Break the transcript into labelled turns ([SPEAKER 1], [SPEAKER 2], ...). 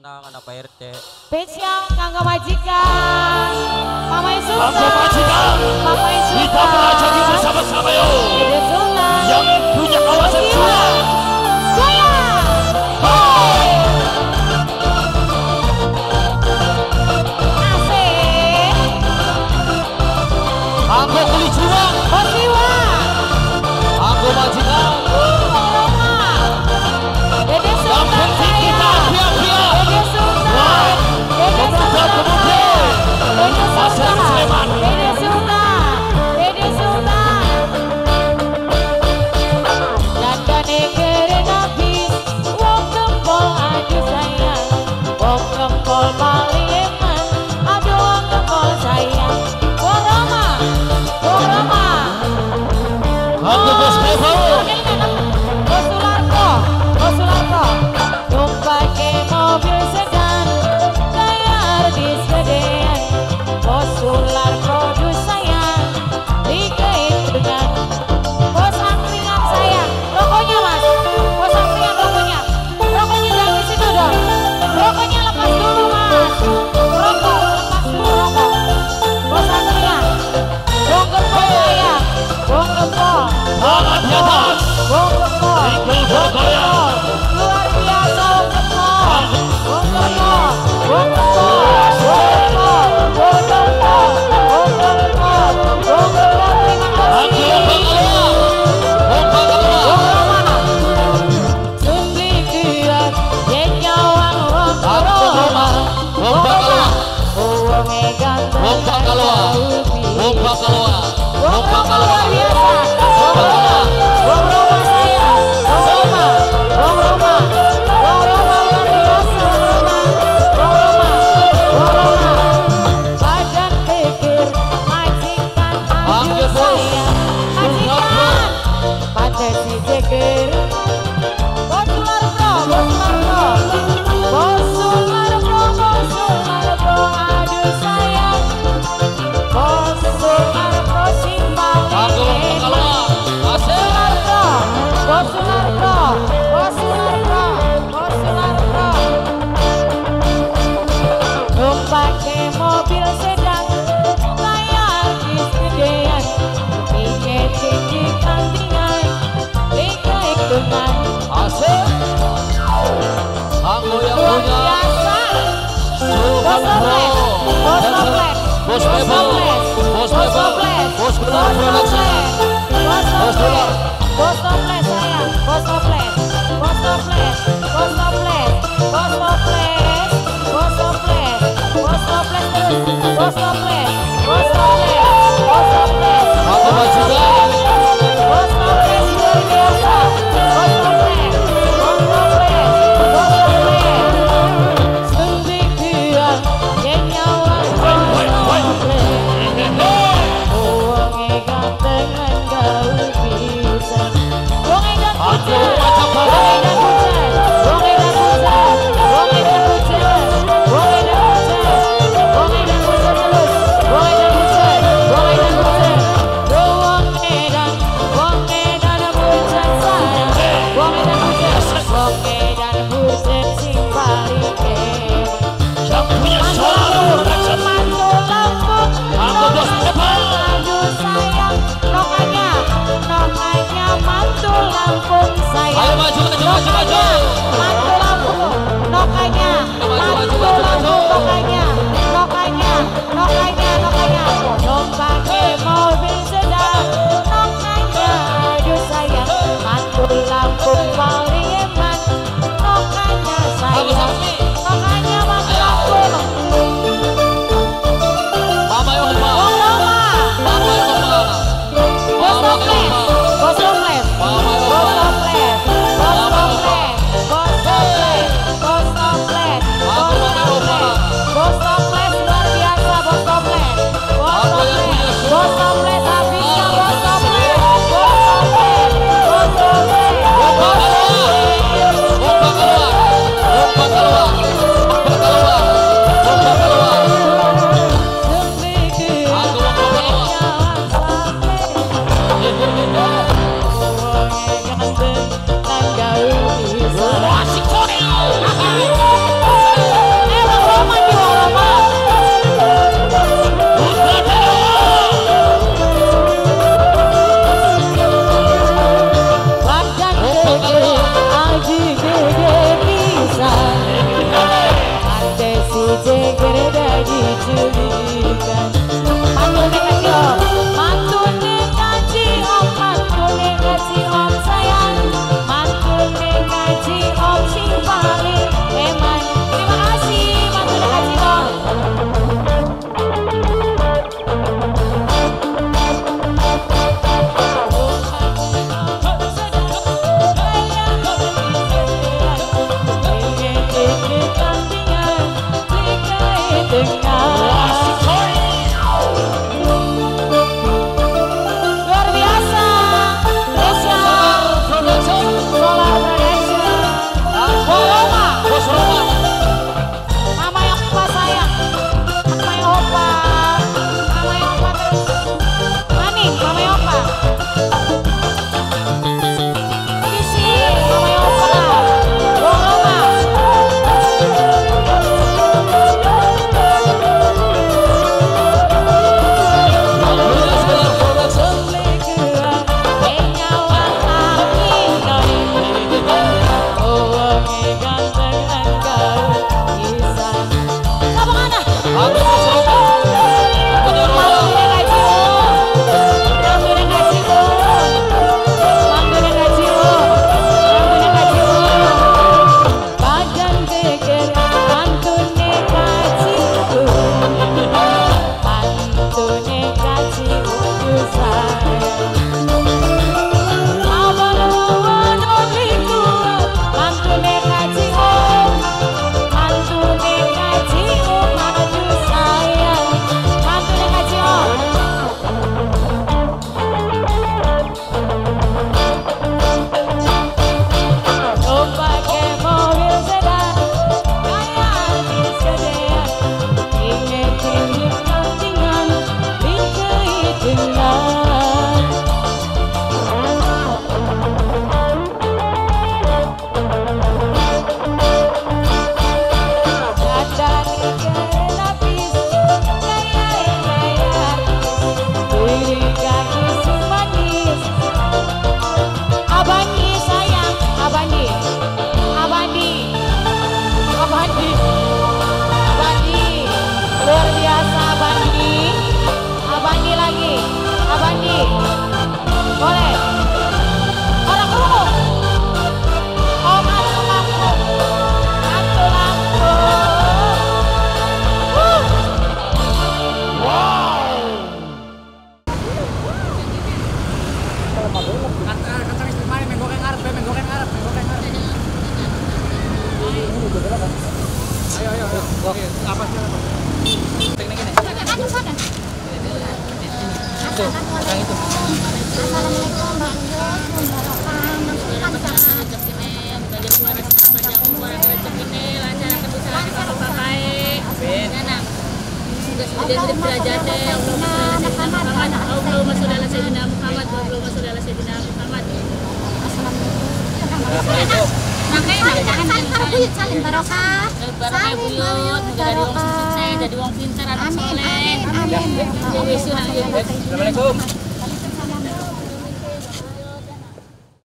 [SPEAKER 1] undangan apa RT.
[SPEAKER 2] Spesial kanggo majikan. Mama Isuka.
[SPEAKER 3] Kanggo majikan.
[SPEAKER 2] Mama Isuka.
[SPEAKER 3] Kita melajari bersama-sama yuk.
[SPEAKER 2] Ide Sunan.
[SPEAKER 3] Yang punya kawasan Sunan.
[SPEAKER 2] Goyang. Asik.
[SPEAKER 3] Kanggo kuli juang.
[SPEAKER 2] Posiwa.
[SPEAKER 3] Kanggo majikan.
[SPEAKER 2] Dede
[SPEAKER 3] Yang
[SPEAKER 2] Sunan
[SPEAKER 3] penting kita
[SPEAKER 2] saya.
[SPEAKER 3] biar-biar.
[SPEAKER 2] Dede Sunan. Dede
[SPEAKER 3] Kemudian,
[SPEAKER 2] Sunan.
[SPEAKER 3] kemudian.
[SPEAKER 2] Dede
[SPEAKER 3] Pasar
[SPEAKER 2] Sunan.
[SPEAKER 3] Sleman.
[SPEAKER 2] Dede Sunan. Dede Sunan. Dandane keren habis, wong gempol aduh sayang, wong gempol paling eman, aduh wong gempol sayang, wong Roma, wong Roma.
[SPEAKER 3] Kanggo bos Bevo.
[SPEAKER 2] Bos Sularko, Bos Sularko, numpake mobil sedan, saya artis gedean, Bos Sularko duh sayang, dikait dengan bos angkringan saya, rokoknya mas, bos angkringan rokoknya jangan di situ dong, rokoknya lepas dulu mas, rokok lepas dulu rokok, bos angkringan, wong gempol saya, wong gempol.
[SPEAKER 3] Tangan di atas.
[SPEAKER 2] Wong gempol,
[SPEAKER 3] Ikut bergoyang.
[SPEAKER 2] luar biasa wong gempol, wong gempol, wong gempol, wong gempol, wong gempol, wong gempol, terima
[SPEAKER 3] Kanggo
[SPEAKER 2] kasih.
[SPEAKER 3] Bang Kalua.
[SPEAKER 2] Wong Roma, sumbi kiat, yen nyawang wong
[SPEAKER 3] Kanggo
[SPEAKER 2] Roma,
[SPEAKER 3] Bang Kalua.
[SPEAKER 2] wonge ganteng,
[SPEAKER 3] Wong Bang Kalua. Wong Bang Kalua.
[SPEAKER 2] wong
[SPEAKER 3] Wong Bang
[SPEAKER 2] Roma
[SPEAKER 3] Kalua.
[SPEAKER 2] luar biasa, wong Roma saya, wong Roma, wong Roma, wong Roma luar biasa, wong Roma, wong Roma, badan pikir, majikan
[SPEAKER 3] Panggil
[SPEAKER 2] aduh
[SPEAKER 3] bos.
[SPEAKER 2] saya, majikan, paten si jeger, bos Sularko, bos Sularko, bos Sularko, bos Sularko, aduh sayang, bos Sularko si
[SPEAKER 3] Kanggo Bang Kalua. Asik.
[SPEAKER 2] Sularko, Bos Sularko, Bos Sularko, Bos Sularko. Numpake mobil sedan, saya artis gedean, tiket tinggi kambingan, dikait dengan
[SPEAKER 3] Asik. Kanggo yang
[SPEAKER 2] luar
[SPEAKER 3] punya
[SPEAKER 2] biasa.
[SPEAKER 3] Super Pro.
[SPEAKER 2] Bos Toples,
[SPEAKER 3] Bos
[SPEAKER 2] Bos
[SPEAKER 3] Bevo.
[SPEAKER 2] Toples,
[SPEAKER 3] Bos
[SPEAKER 2] Bos
[SPEAKER 3] Bevo.
[SPEAKER 2] Toples,
[SPEAKER 3] Bos
[SPEAKER 2] Bos
[SPEAKER 3] Bevo Production.
[SPEAKER 2] Toples, Bos
[SPEAKER 3] Bos Dolar.
[SPEAKER 2] Toples, Bos Toples sayang, Bos Toples, Bos Toples, Bos Toples, Bos Toples, Bos Toples, Bos Toples terus, Bos Toples, Bos Toples, Bos Toples,
[SPEAKER 3] Kanggo majikan.
[SPEAKER 2] Bos Toples luar biasa, Bos Toples, Bos Toples, Bos Toples, sumbi kian, yen nyawang Bos Toples. Wonge ganteng lan gaul pisan. Wong edan
[SPEAKER 3] Kanggo
[SPEAKER 2] pucet.
[SPEAKER 3] macam
[SPEAKER 2] Wong
[SPEAKER 3] apa?
[SPEAKER 2] edan pucet. Wong edan pucet. Wong edan pucet. Wong edan pucet. Wong edan pucet terus. Wong edan pucet. Wong edan pucet. Duh, wong edan. Wong edan pucet sayang. Wong edan pucet. Wong edan pucet sing paling keren.
[SPEAKER 3] Yang punya Solar Production.
[SPEAKER 2] Mantul Lampung,
[SPEAKER 3] Kanggo Bos Bevo.
[SPEAKER 2] aduh sayang, nokanya mantul Lampung sayang.
[SPEAKER 3] Ayo maju, maju, maju, maju.
[SPEAKER 2] Mantul Lampung, nokanya
[SPEAKER 3] Maju, maju,
[SPEAKER 2] mantul
[SPEAKER 3] maju, maju.
[SPEAKER 2] Lampung, nokanya, numpake mobil sedan, nokanya, aduh sayang, mantul Lampung paling eman, nokanya sayang, nokanya mantul Lampung.
[SPEAKER 3] Mama yang lupa.
[SPEAKER 2] Wong Roma,
[SPEAKER 3] Mama yang lupa.
[SPEAKER 2] Bos
[SPEAKER 3] Mama yang
[SPEAKER 2] Toples,
[SPEAKER 3] lupa.
[SPEAKER 2] Bos Toples,
[SPEAKER 3] Mama yang
[SPEAKER 2] Bos
[SPEAKER 3] lupa.
[SPEAKER 2] Toples, Bos Toples, Bos Toples, Bos Toples,
[SPEAKER 3] Aku Mama yang lupa.
[SPEAKER 2] Bos Toples luar biasa, Bos Toples, Bos
[SPEAKER 3] Aku yang punya
[SPEAKER 2] Toples, dicurikan. Mantune kaji om, mantune kaji om, mantune kaji om sayang, mantune kaji om sing paling eman. Terima kasih mantune kaji om. Luar biasa, spesial Solar Production. Roma,
[SPEAKER 3] Bos Roma.
[SPEAKER 2] Mama yang opa sayang, Mama yang opa, Mama yang opa terus. Maning, Mama yang opa. Isi, Mama yang opa. Roma.
[SPEAKER 3] Alhamdulillah Solar Production. Aduh, Bos Roma. Betul Roma. Luar biasa Abandi. Abandi lagi. Abandi. Boleh. Orang kerungu. Oh, Atu Lampung. Atu Lampung.
[SPEAKER 1] Kacang istimewa ini menggoreng arep. Ayo. Apa sih? Teknik ini. Tuh, yang itu.
[SPEAKER 4] Saling barokah, saling buyut, jadi wong sukses, jadi wong pintar, anak soleh. Amin.
[SPEAKER 1] Assalamualaikum.